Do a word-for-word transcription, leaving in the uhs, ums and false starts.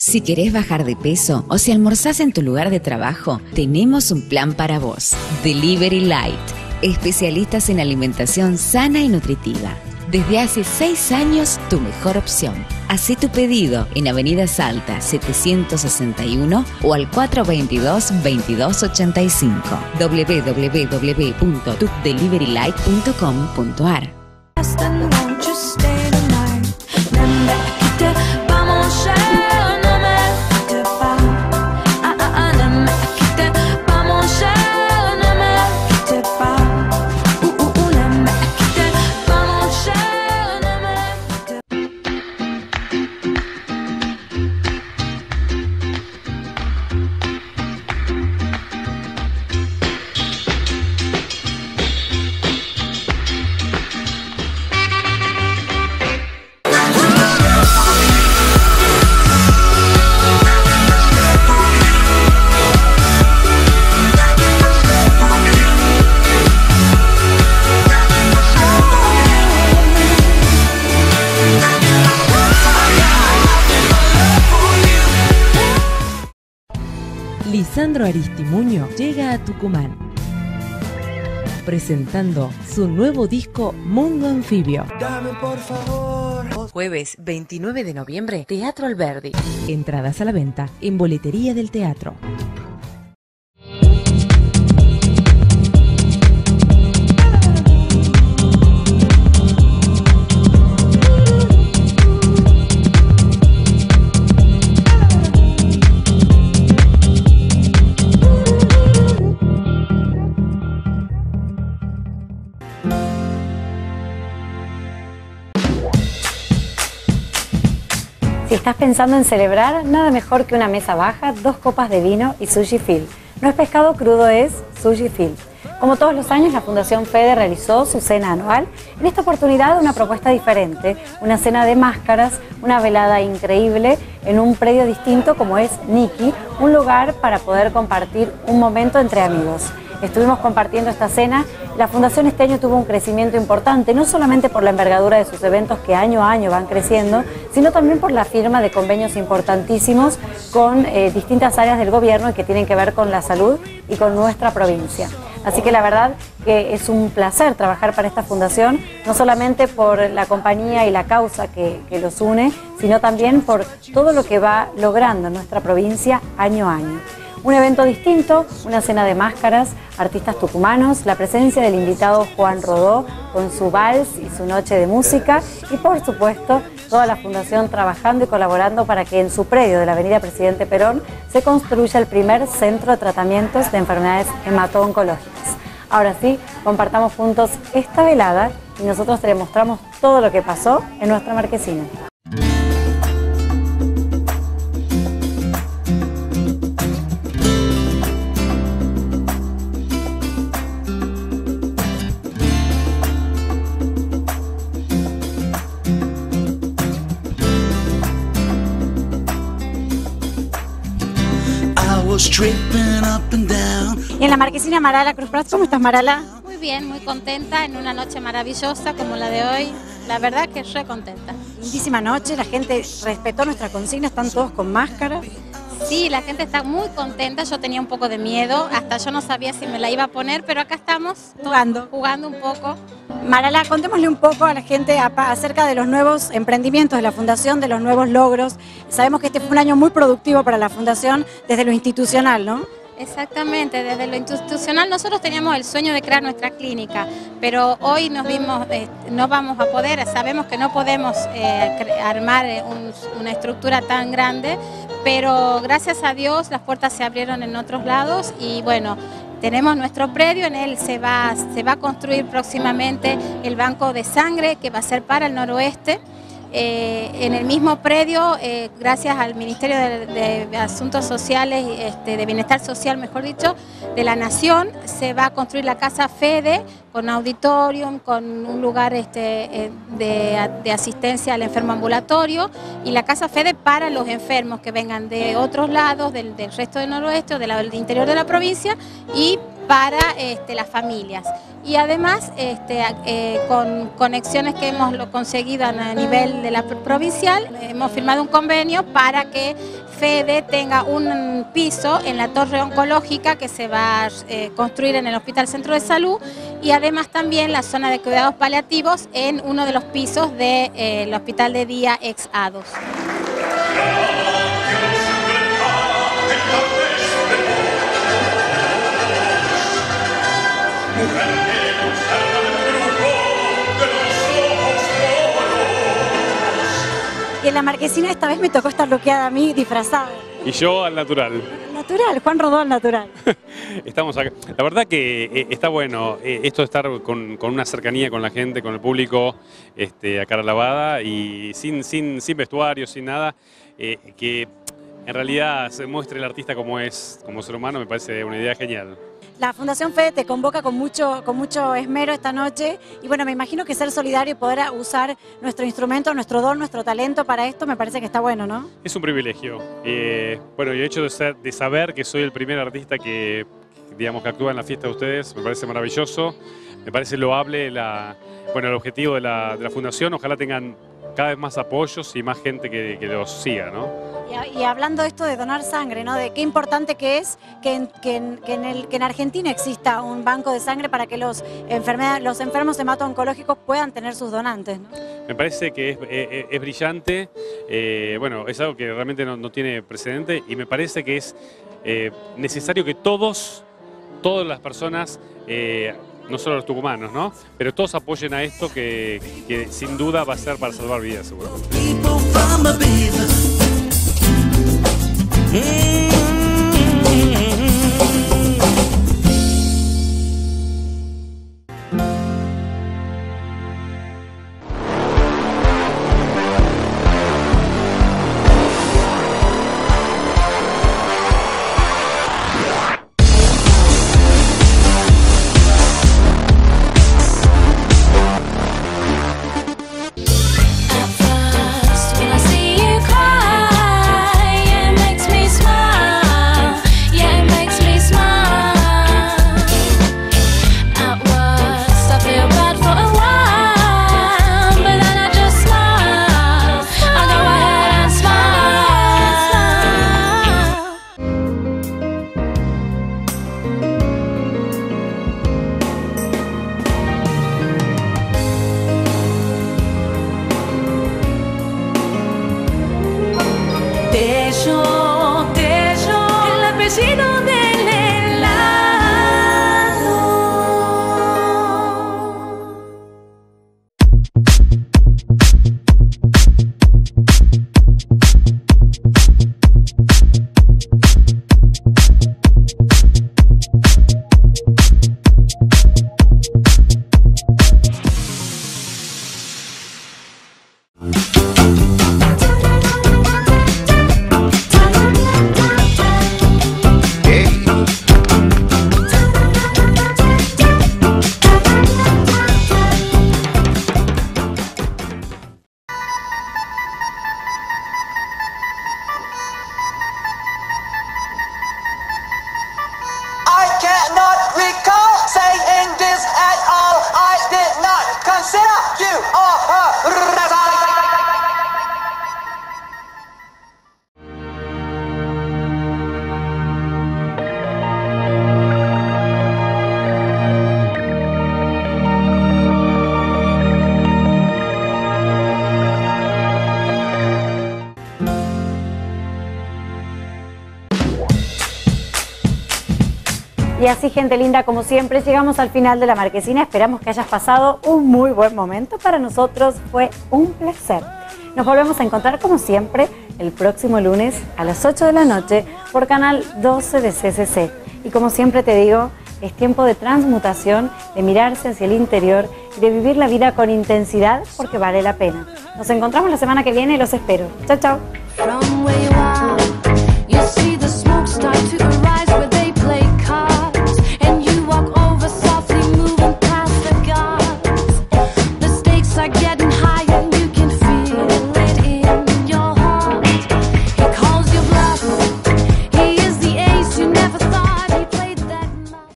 Si querés bajar de peso o si almorzás en tu lugar de trabajo, tenemos un plan para vos. Delivery Light, especialistas en alimentación sana y nutritiva. Desde hace seis años, tu mejor opción. Hacé tu pedido en Avenida Salta setecientos sesenta y uno o al cuatro veintidós, veintidós ochenta y cinco. doble u doble u doble u punto tuc delivery light punto com punto a r. Lisandro Aristimuño llega a Tucumán, presentando su nuevo disco Mundo Anfibio. Dame por favor. Jueves veintinueve de noviembre, Teatro Alberdi. Entradas a la venta en Boletería del Teatro. Si estás pensando en celebrar, nada mejor que una mesa baja, dos copas de vino y sushi Phil. No es pescado crudo, es sushi Phil. Como todos los años, la Fundación Fede realizó su cena anual. En esta oportunidad, una propuesta diferente, una cena de máscaras, una velada increíble en un predio distinto como es Niki, un lugar para poder compartir un momento entre amigos. Estuvimos compartiendo esta cena. La Fundación este año tuvo un crecimiento importante, no solamente por la envergadura de sus eventos que año a año van creciendo, sino también por la firma de convenios importantísimos con eh, distintas áreas del gobierno y que tienen que ver con la salud y con nuestra provincia. Así que la verdad que es un placer trabajar para esta fundación, no solamente por la compañía y la causa que, que los une, sino también por todo lo que va logrando nuestra provincia año a año. Un evento distinto, una cena de máscaras, artistas tucumanos, la presencia del invitado Juan Rodó con su vals y su noche de música y por supuesto toda la fundación trabajando y colaborando para que en su predio de la avenida Presidente Perón se construya el primer centro de tratamientos de enfermedades hemato-oncológicas. Ahora sí, compartamos juntos esta velada y nosotros te mostramos todo lo que pasó en nuestra marquesina. Y en la marquesina Marala Cruz Prats, ¿cómo estás, Marala? Muy bien, muy contenta en una noche maravillosa como la de hoy. La verdad que re contenta. Lindísima noche, la gente respetó nuestra consigna, están todos con máscaras. Sí, la gente está muy contenta, yo tenía un poco de miedo, hasta yo no sabía si me la iba a poner, pero acá estamos jugando, jugando un poco. Marala, contémosle un poco a la gente acerca de los nuevos emprendimientos de la Fundación, de los nuevos logros. Sabemos que este fue un año muy productivo para la Fundación desde lo institucional, ¿no? Exactamente, desde lo institucional nosotros teníamos el sueño de crear nuestra clínica, pero hoy nos vimos, eh, no vamos a poder, sabemos que no podemos eh, armar un, una estructura tan grande, pero gracias a Dios las puertas se abrieron en otros lados y bueno, tenemos nuestro predio, en él se va, se va a construir próximamente el banco de sangre que va a ser para el noroeste. Eh, en el mismo predio, eh, gracias al Ministerio de, de Asuntos Sociales, este, de Bienestar Social, mejor dicho, de la Nación, se va a construir la Casa Fede con auditorium, con un lugar este, de, de asistencia al enfermo ambulatorio y la Casa Fede para los enfermos que vengan de otros lados, del, del resto del noroeste o de la, del interior de la provincia y para este, las familias. y además este, eh, con conexiones que hemos conseguido a nivel de la provincial, hemos firmado un convenio para que Fede tenga un piso en la torre oncológica que se va a eh, construir en el Hospital Centro de Salud, y además también la zona de cuidados paliativos en uno de los pisos del de, eh, Hospital de Día ex A D O S. Y en la Marquesina esta vez me tocó estar bloqueada a mí, disfrazada. Y yo al natural. Natural, Juan Rodó al natural. Estamos acá. La verdad que eh, está bueno eh, esto de estar con, con una cercanía con la gente, con el público, este, a cara lavada y sin, sin, sin vestuario, sin nada, eh, que en realidad se muestre el artista como es, como ser humano, me parece una idea genial. La Fundación Fede te convoca con mucho, con mucho esmero esta noche y bueno, me imagino que ser solidario y poder usar nuestro instrumento, nuestro don, nuestro talento para esto me parece que está bueno, ¿no? Es un privilegio. Eh, bueno, y el hecho de, ser, de saber que soy el primer artista que, digamos, que actúa en la fiesta de ustedes me parece maravilloso, me parece loable la, bueno, el objetivo de la, de la Fundación. Ojalá tengan cada vez más apoyos y más gente que, que los siga, ¿no? Y, y hablando de esto de donar sangre, ¿no? De qué importante que es que en, que, en, que, en el, que en Argentina exista un banco de sangre para que los, los enfermos hemato-oncológicos puedan tener sus donantes, ¿no? Me parece que es, es, es brillante, eh, bueno, es algo que realmente no, no tiene precedente y me parece que es eh, necesario que todos, todas las personas, eh, no solo los tucumanos, ¿no? Pero todos apoyen a esto que, que sin duda va a ser para salvar vidas, seguramente. Y así, gente linda, como siempre, llegamos al final de la Marquesina. Esperamos que hayas pasado un muy buen momento. Para nosotros fue un placer. Nos volvemos a encontrar, como siempre, el próximo lunes a las ocho de la noche por Canal doce de C C C. Y como siempre te digo, es tiempo de transmutación, de mirarse hacia el interior y de vivir la vida con intensidad porque vale la pena. Nos encontramos la semana que viene y los espero. Chao, chao.